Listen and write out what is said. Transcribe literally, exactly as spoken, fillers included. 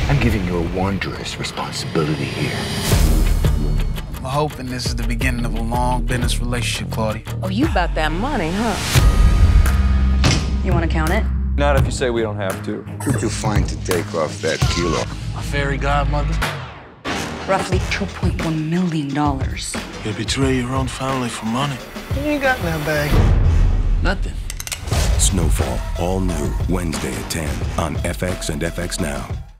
I'm giving you a wondrous responsibility here. I'm hoping this is the beginning of a long business relationship, Claudia. Oh, you about that money, huh? You want to count it? Not if you say we don't have to. Who'd you find to take off that kilo? My fairy godmother. Roughly two point one million dollars. You betray your own family for money. What you got in that bag? Nothing. Snowfall, all new, Wednesday at ten on F X and F X Now.